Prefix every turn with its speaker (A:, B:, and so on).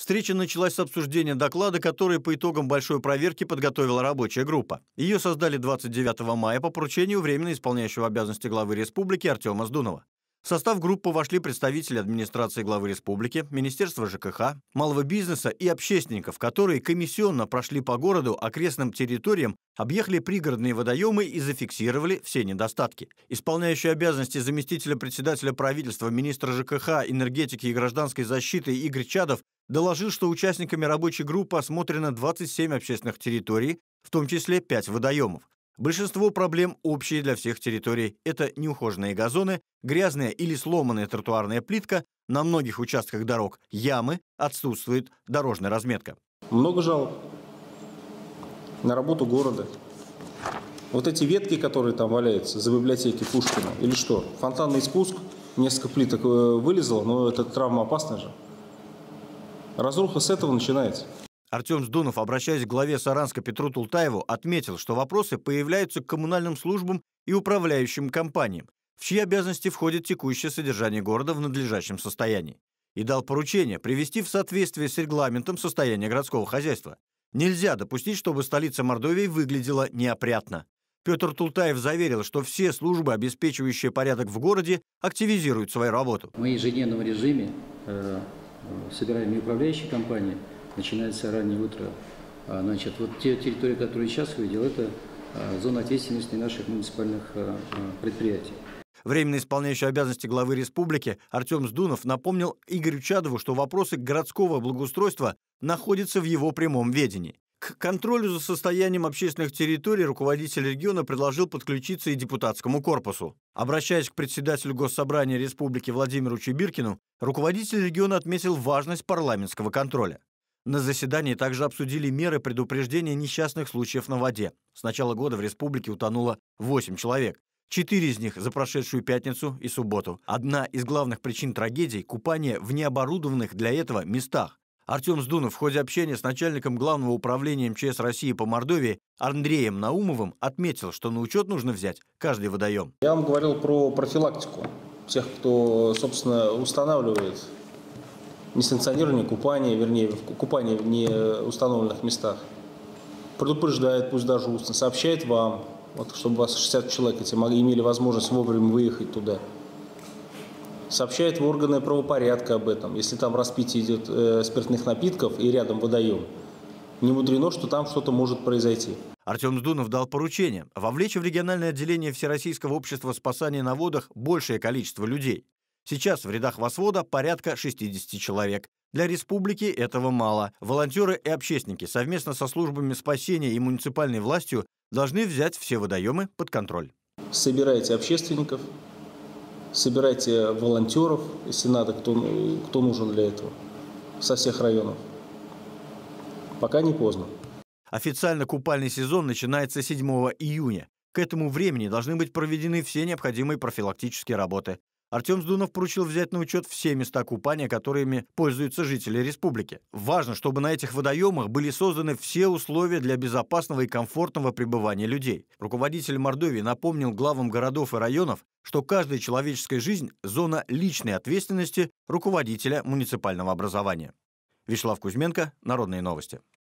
A: Встреча началась с обсуждения доклада, который по итогам большой проверки подготовила рабочая группа. Ее создали 29 мая по поручению временно исполняющего обязанности главы республики Артема Сдунова. В состав группы вошли представители администрации главы республики, Министерства ЖКХ, малого бизнеса и общественников, которые комиссионно прошли по городу, окрестным территориям, объехали пригородные водоемы и зафиксировали все недостатки. Исполняющий обязанности заместителя председателя правительства, министра ЖКХ, энергетики и гражданской защиты Игорь Чадов доложил, что участниками рабочей группы осмотрено 27 общественных территорий, в том числе 5 водоемов. Большинство проблем общие для всех территорий. Это неухоженные газоны, грязная или сломанная тротуарная плитка, на многих участках дорог ямы, отсутствует дорожная разметка.
B: Много жалоб на работу города. Вот эти ветки, которые там валяются за библиотеки Пушкина, или что? Фонтанный спуск, несколько плиток вылезло, но это травма опасна же. Разруха с этого начинается.
A: Артем Сдунов, обращаясь к главе Саранска Петру Тултаеву, отметил, что вопросы появляются к коммунальным службам и управляющим компаниям, в чьи обязанности входит текущее содержание города в надлежащем состоянии. И дал поручение привести в соответствие с регламентом состояния городского хозяйства. Нельзя допустить, чтобы столица Мордовии выглядела неопрятно. Петр Тултаев заверил, что все службы, обеспечивающие порядок в городе, активизируют свою работу.
C: Мы в ежедневном режиме собираем и управляющие компании, начинается раннее утро. Значит, вот те территории, которые сейчас увидел, это зона ответственности наших муниципальных предприятий.
A: Временно исполняющий обязанности главы республики Артем Сдунов напомнил Игорю Чадову, что вопросы городского благоустройства находятся в его прямом ведении. К контролю за состоянием общественных территорий руководитель региона предложил подключиться и депутатскому корпусу. Обращаясь к председателю Госсобрания Республики Владимиру Чебиркину, руководитель региона отметил важность парламентского контроля. На заседании также обсудили меры предупреждения несчастных случаев на воде. С начала года в республике утонуло 8 человек. 4 из них за прошедшую пятницу и субботу. Одна из главных причин трагедий – купание в необорудованных для этого местах. Артем Сдунов в ходе общения с начальником Главного управления МЧС России по Мордовии Андреем Наумовым отметил, что на учет нужно взять каждый водоем.
B: Я вам говорил про профилактику тех, кто, собственно, устанавливает несанкционированное купание, вернее, купание в неустановленных местах. Предупреждает, пусть даже устно, сообщает вам, вот, чтобы вас 60 человек эти имели возможность вовремя выехать туда. Сообщает в органы правопорядка об этом. Если там распитие идет спиртных напитков и рядом водоем, не мудрено, что там что-то может произойти.
A: Артем Сдунов дал поручение вовлечь в региональное отделение Всероссийского общества спасания на водах большее количество людей. Сейчас в рядах Восвода порядка 60 человек. Для республики этого мало. Волонтеры и общественники совместно со службами спасения и муниципальной властью должны взять все водоемы под контроль.
B: Собирайте общественников, собирайте волонтеров, если надо, кто нужен для этого, со всех районов. Пока не поздно.
A: Официально купальный сезон начинается 7 июня. К этому времени должны быть проведены все необходимые профилактические работы. Артем Сдунов поручил взять на учет все места купания, которыми пользуются жители республики. Важно, чтобы на этих водоемах были созданы все условия для безопасного и комфортного пребывания людей. Руководитель Мордовии напомнил главам городов и районов, что каждая человеческая жизнь – зона личной ответственности руководителя муниципального образования. Вячеслав Кузьменко, Народные новости.